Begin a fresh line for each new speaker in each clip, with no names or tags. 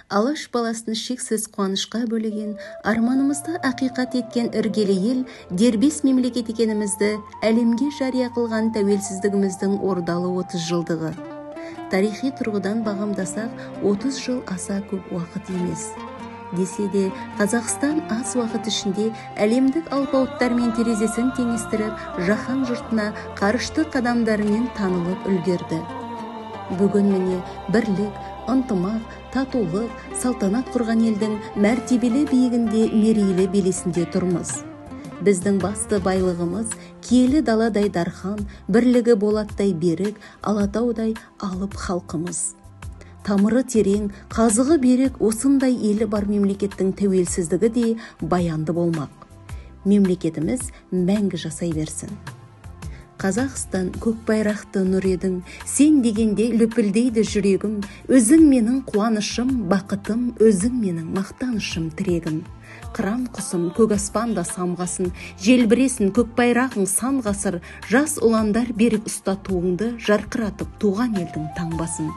алаш баласын шексіз қуанышқа бөлеген, арманымызды ақиқат еткен іргелі ел, дербес мемлекет екенімізді әлемге жария қылған тәуелсіздігіміздің ордалы 30 жылдығы. Тарихи тұрғыдан бағамдасақ, 30 жыл аса көп уақыт емес. Десе де, Қазақстан аз уақыт ішінде әлемдік алпауыттармен терезесін теңестіріп, жаһан жұртына қарышты қадамдарымен танылып үлгерді. Бүгін міне бірлік, ынтымақ, татулық, салтанат құрған елдің мәртебелі биігінде мерейлі белесінде тұрмыз. Біздің басты байлығымыз киелі даладай дархан, бірлігі болаттай берік, алатаудай алып халқымыз. Тамыры терең, қазығы берік осындай елі бар мемлекеттің тәуелсіздігі де баянды болмақ. Мемлекетіміз мәңгі жасай берсін. Қазақстан көк байрақты нұр едің, сен дегенде лүпілдейді жүрегім, өзің менің қуанышым, бақытым, өзің менің мақтанышым, тірегім. Қыран құсым көк аспанда самғасын, желбіресін көк байрағың сан ғасыр, жас ұландар берік ұстатуыңды жарқыратып туған елдің таңбасын.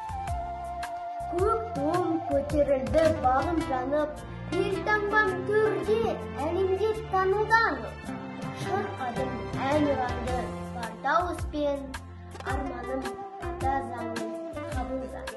Көк туым көтерілді бағым жанып, ел таңбам төрде әлемде танылдан. Шырқадым ән ұранды бар дауыспен, арманым ата заңын қабылдан.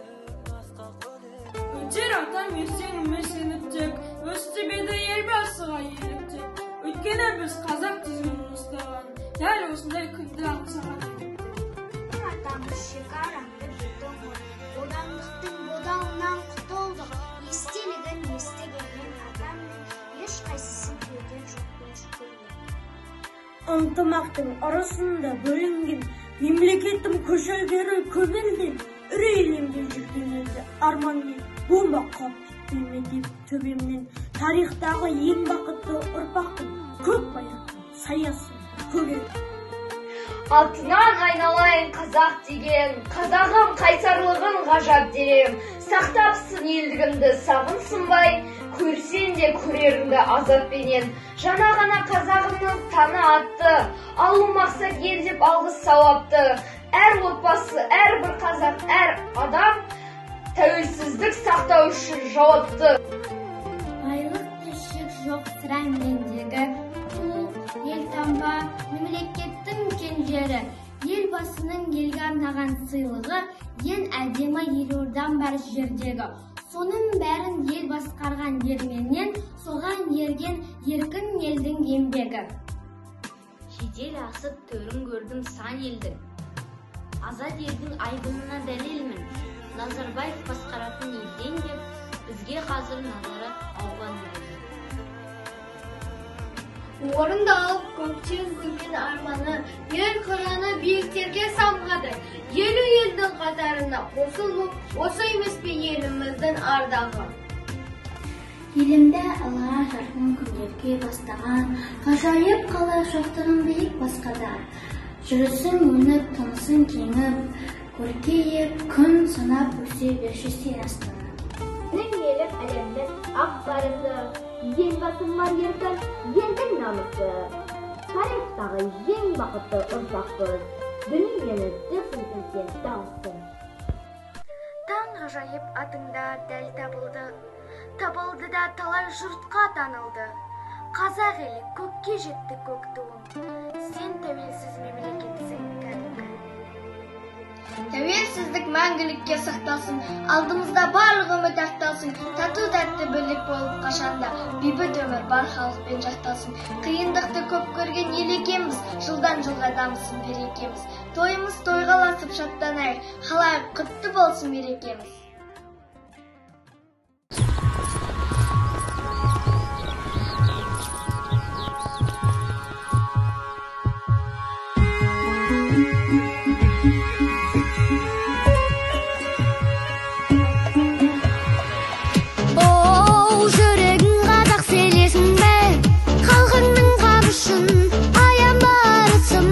Өтер атам ертеңіме сеніп тек, өстебеді елбасыға еліктеп. Өйткені біз қазақ тізгінін ұстаған, дәл осындай күнді аңсаған.
Атамыз шекарамды жұттық, бодандықтың бодауынан құтылдық. Естелігін естігенмен атамның ешқайсысын көрген жоқпын шүкірмен.
Ынтымақтың арасында бөлінген, мемлекеттің көшелгері көмілден, үрейленген жүрген елді арманмен бомба қауіп түспейме деп төбемнен. Тарихтағы ең бақытты ұрпақтың көк байрақтың саясын көгерді.
Алтынан айналайын қазақ деген, қазағым қайсарлығын ғажап дерем. Сақтапсың елдігімді сағын сынбай, көрсен де көреріңді азаппенен. Жаңа ғана қазағымның таны атты, алу мақсат ел деп алғыс сауапты. Әр отбасы, әр бір қазақ, әр адам тәуелсіздік сақтау үшін жауапты.
Байлықты шек жоқ сірә мендегі, елтаңба мемлекеттің кенжері, елбасының елге арнаған сыйлығы, ең әдемі елордан бар жердегі. Соның бәрін ел басқарған ерменнен, соған ерген еркін елдің еңбегі.
Жедел асып төрін көрдім сан елдің, азат елдің айбынына дәлелмін. Назарбаев басқаратын елден деп, бізге қазір назары ауған еді.
Орындалып көптен күткен арманы, ел қыраны биіктерге самғады. Елу елдің қатарына қосылып, осы емес пе еліміздің ардағы. Елімді ала жарқын күндерге бастаған, ғажайып қала шоқтығын биік басқада. Жүрісің өніп, тынысың кеңіп, көркейіп, күн санап өсе берші сен астана.
Сің еліп әлемдік ақ барысы, елбасың бар еркін, елдің намысы. Тарихтағы ең бақытты ұрпақпыз, дүниені дүрсілтілген дауысын.
Таң ғажайып атыңда дәл табылды, табылды да талай жұртқа танылды. Қазақ елі көкке жетті көк туым, сен тәуелсіз мемлекетсің кәдімгі. Тәуелсіздік мәңгілікке сақталсын, алдымызда барлық үміт ақталсын, тату тәтті бірлік болып қашанда, бейбіт өмір бар халықпен жақталсын. Қиындықты көп көрген ел екенбіз, жылдан жылға дамысын берекеміз. Тойымыз тойғаласып шаттанайық, халайық құтты болсын мерекеміз.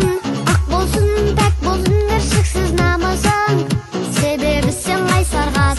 Себебі сен қайсарға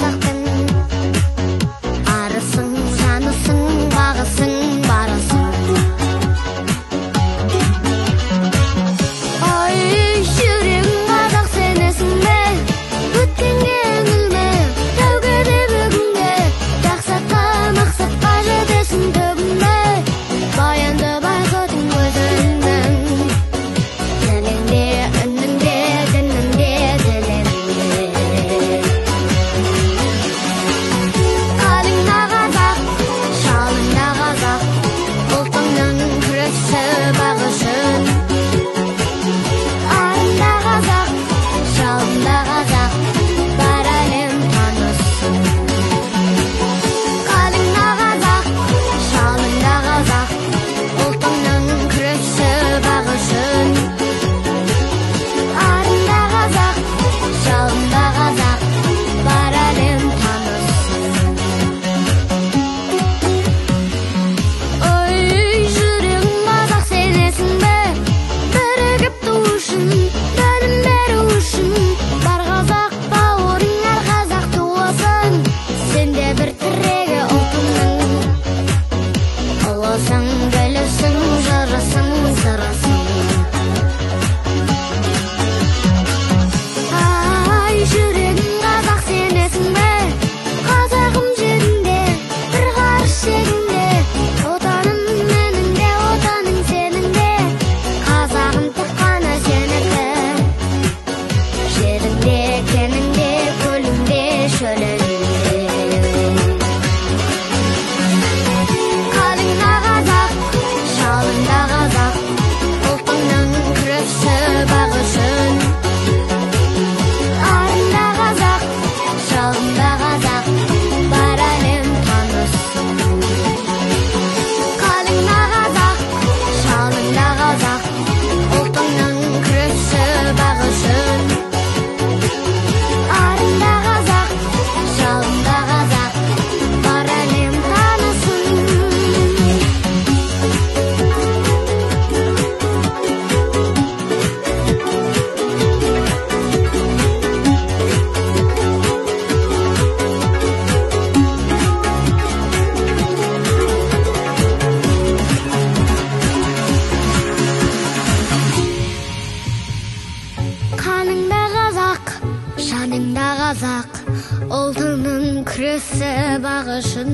қазақ, ұлтының күресі бағышын.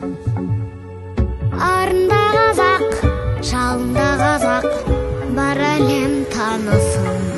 Арында қазақ, жалында қазақ, бар әлем танысын.